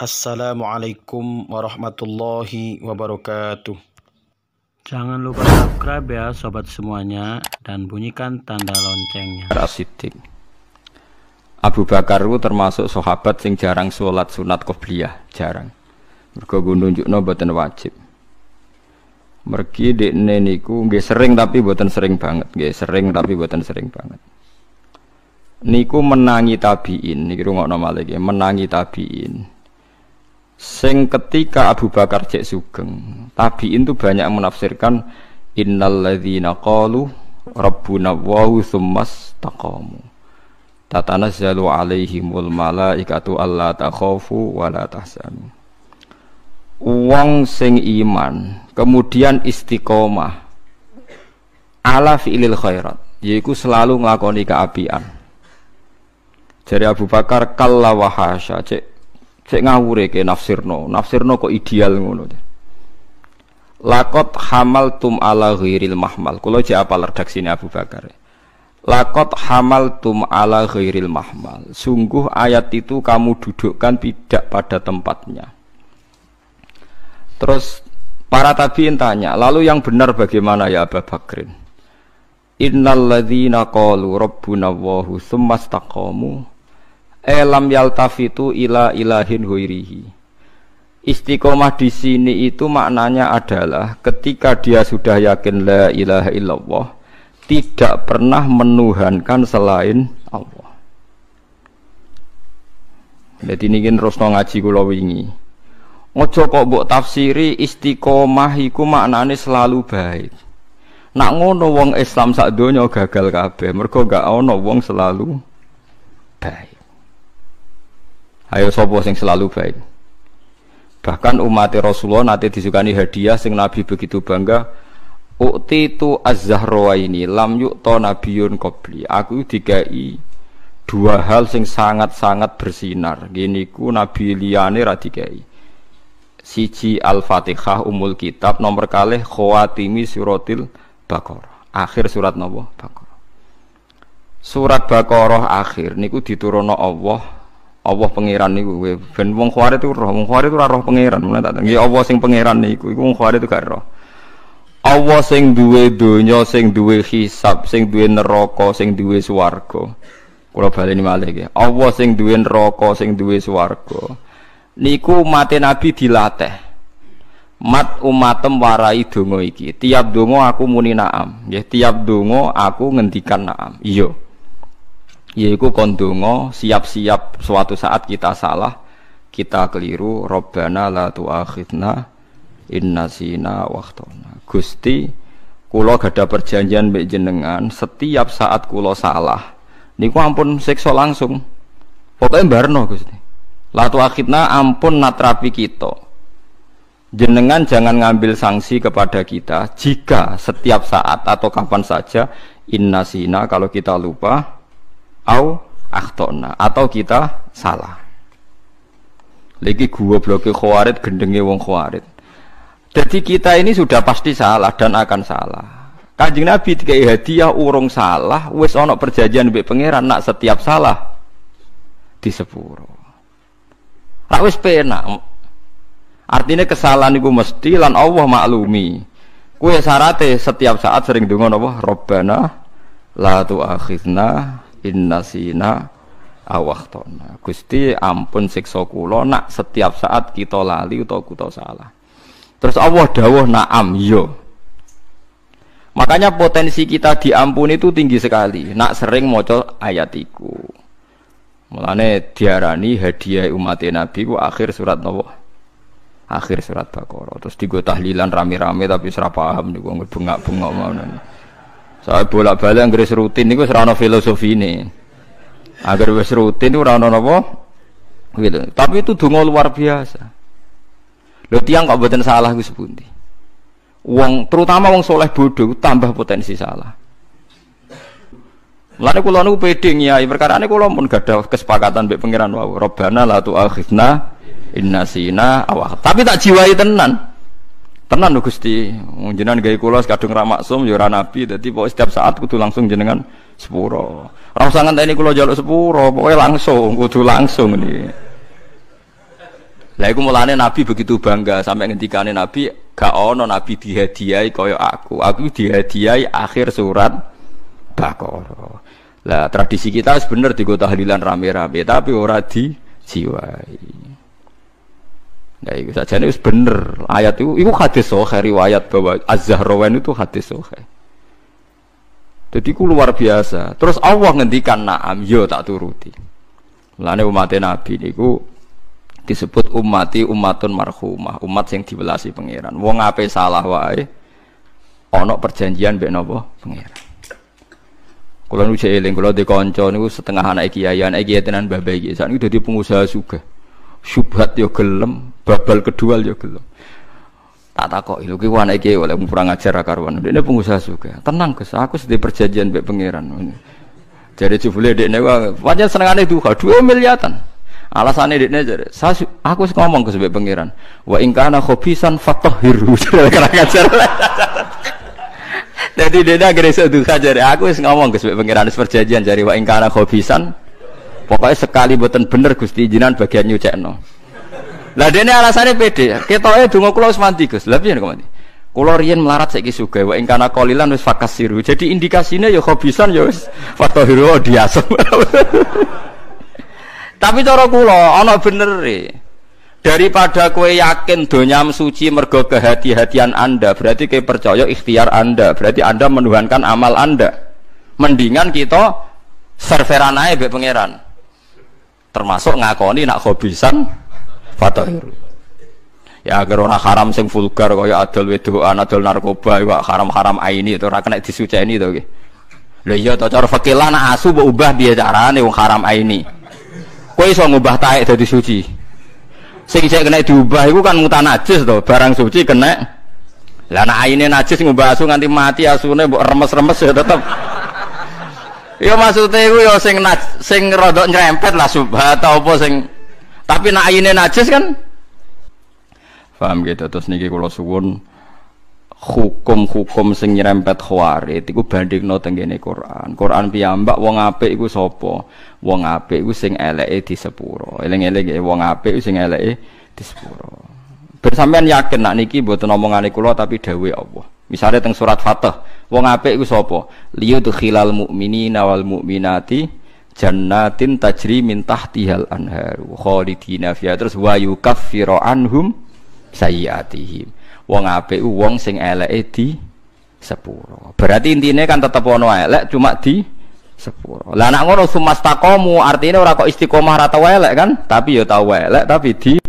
Assalamualaikum warahmatullahi wabarakatuh. Jangan lupa subscribe ya sobat semuanya dan bunyikan tanda loncengnya. As-Siddiq. Abu Bakar itu termasuk sahabat sing jarang sholat sunat qobliyah, jarang. Mergo nunjukno mboten wajib. Mergi dekne niku nggih sering tapi mboten sering banget, nggih sering tapi mboten sering banget. Niku menangi tabi'in, niki rungokno malih nggih, menangi tabi'in. Sing ketika Abu Bakar cek sugeng, tabi'in itu banyak menafsirkan innal ladzina qalu rabbuna Allahu tsumastaqamu tatanazzalu alaihimul malaikatu alla takhafu wa la tahzanu. Wong sing iman kemudian istiqomah ala fi'lil khairat, yaiku selalu nglakoni keapian. Jare Abu Bakar kalla wa hasya, cek ngawure ke nafsirno kok ideal ngono. Laqad hamaltum ala ghairil mahmal. Kula jek apa redaksine Abu Bakar. Laqad hamaltum ala ghairil mahmal. Sungguh ayat itu kamu dudukkan tidak pada tempatnya. Terus para tabi'in tanya, lalu yang benar bagaimana ya Abu Bakrin? Innal ladzina qalu rabbuna Allahu tsumastaqamu elam yaltafitu ila ilahin ghairihi. Istiqomah di sini itu maknanya adalah ketika dia sudah yakin la ilaha illallah, tidak pernah menuhankan selain Allah. Jadi ini terus ngaji kula wingi. Ojo kok mbok tafsiri istiqomah iku maknane selalu baik. Nak ngono wong Islam sak donya gagal kabeh, mergo gak ana wong selalu baik. Ayo sapa sing selalu baik. Bahkan umat Rasulullah nate disukani hadiah sing Nabi begitu bangga, uqtitu az-zahrawaini lam yu'ta nabiyyun qabli. Aku dikai dua hal sing sangat-sangat bersinar. Gini ku nabi liyane ra dikai. Siji Al-Fatihah Ummul Kitab, nomor kalih khawatimi suratil Baqarah. Akhir surat napa? Baqarah. Surat Baqarah akhir niku diturunno Allah pangeran niku ben wong khawarit itu ora roh pangeran, mulane tak nggih Allah sing pangeran niku iku wong khawarit itu gak roh. Allah sing duwe donya, sing duwe hisab, sing duwe neraka, sing duwe swarga. Kula baleni malih nggih. Allah sing duwe neraka, sing duwe swarga. Niku umate Nabi dilatih. Mat umatem warai donga iki. Tiap donga aku muni na'am, nggih. Tiap donga aku ngendikan na'am. Iya. Yaiku kondongo siap-siap suatu saat kita salah, kita keliru. Rabbana la tu'akhidna in nasina wa akhtana. Gusti, kula gadah perjanjian mbek jenengan, setiap saat kula salah niku ampun siksa langsung. Pokoke barno Gusti. La tu'akhidna, ampun natrapi kita. Jenengan jangan ngambil sanksi kepada kita jika setiap saat atau kapan saja in nasina, kalau kita lupa, au akhtona, atau kita salah. Lagi gua bloke khawarit, gendenge wong khawarit. Jadi kita ini sudah pasti salah dan akan salah. Kanjeng Nabi dikai hadiah urung salah, wis ana perjanjian mbek pangeran nak setiap salah di sepuro. Ra wis penak. Artinya kesalahan iku mesti lan Allah maklumi. Kuwi syarate setiap saat sering donga napa? Rabbana la tu'akhidna innasina awaktona. Gusti ampun siksa kula nak setiap saat kita lali utawa kita salah. Terus Allah dawuh na'am, iya. Makanya potensi kita diampuni itu tinggi sekali nak sering maca ayat iku. Mulane diarani hadiah umat Nabi ku akhir surat napa? Akhir surat Baqarah. Terus digo tahlilan rame-rame tapi ora paham niku bengak-bengok mawon. Saya bolak-balik anggere rutin niku ora ana filosofine. Agar wis rutin ora ana napa? Gitu. Tapi itu donga luar biasa. Lho tiyang kok mboten salah ku sepundi. Wong terutama wong soleh bodoh tambah potensi salah. Mulane kula niku pede nyai, perkarane kula pun gadah kesepakatan mbek pangeran wau. Rabbana la tu'akhidna in nasina aw. Tapi tak jiwai tenan. Tenan lho Gusti, jenengan gawe kula kadung ra maksum ya ora nabi, dadi pokoke setiap saat kudu langsung jenengan sepuro. Ora usah ngenteni kula njaluk sepuro, pokoke langsung kudu langsung niki. Lah iku mulane Nabi begitu bangga sampai ngendikane Nabi gak ono Nabi dihadiahi kaya aku. Aku dihadiahi akhir surat Baqarah. Lah tradisi kita bener digo tahlilan rame-rame tapi ora dijiwai. Nah itu sajane wis bener. Ayat itu hadis sahih riwayat bahwa Az-Zahrawan itu hadis sahih. Jadi ku luar biasa. Terus Allah ngendikan na'am yo tak turuti. Mulane umat Nabi niku disebut ummati ummatun marhumah, umat sing diwelasi pangeran. Wong ape salah wae ana perjanjian mbek napa pangeran. Kula nu eling kula de kanca niku setengah anak kiai tenan babai iki. Sakniki dadi pengusaha sugih. Syubhat yo gelem, babal kedua yo gelem. Tak takoki lho ki anake kiai oleh kurang ajar karuan. Dekne pengusaha sugih. Tenang Gus, aku sedhe perjanjian mbek pangeran. Jare jebule dekne pancen senengane duha 2 miliatan. Alasannya dekne jare, aku wis ngomong ke sebab pangeran. Wa in kana khobisan fatahhiru. Kurang ajar. Jadi dia akhirnya seduka jari aku wis ngomong ke sebab pangeran perjanjian jari wa in kana khobisan. Pokoknya sekali boten bener Gusti jinan bagian nyucekno. Lah dene alasannya pede. Ketoke donga kula wis mandi Gus. Lah piye kok mandi? Kula riyen melarat saiki sugih wa ing kana qalilan wis fakasiru. Jadi indikasine ya khobisan ya wis fatahhiru diasem. Tapi cara kula ana benere. Daripada kowe yakin donya suci mergo kehati-hatian Anda, berarti kowe percaya ikhtiar Anda, berarti Anda menuhankan amal Anda. Mendingan kita serveran ae mbek pangeran. Termasuk ngakoni nak khobisan fatahhiru. Ya agar ora haram sing vulgar kaya adol wedokan, adol narkoba, iku haram-haram aini itu ora kena disuceni to iki. Lha iya to cara fikih lan asu mbok ubah piye carane wong haram aini. Kowe iso ngubah taek dadi suci. Sing sik kena diubah iku kan mutan najis to, barang suci kena. Lah nek aine najis ngubah asu nganti mati asune mbok remes-remes ya tetep. Ya maksude iku ya sing rada nyrempet lah subhat apa sing tapi nek aine najis kan paham gitu. Terus niki kula suwun hukum-hukum sing nyerempet khawarit iku bandingno teng ngene Quran. Quran piyambak wong apik iku sapa? Wong apik iku sing eleke di sepuro. Eling-eling wong apik sing eleke di sepuro. Ben sampean yakin nak niki mboten omongane kula tapi dawuhe Allah. Misale teng surat Fatah, wong apik iku sapa? Liyudkhilal mu'minina wal mu'minati jannatin tajri min tahtihal anharu khalidina fiha terus wa yukaffiru anhum sayyiatihim. Wong apik wong sing eleke di sepuro. Berarti intine kan tetep ono elek cuma di sepuro. Lah nek ngono sumastaqamu artine ora kok istiqomah ra tau elek kan, tapi ya tau elek tapi di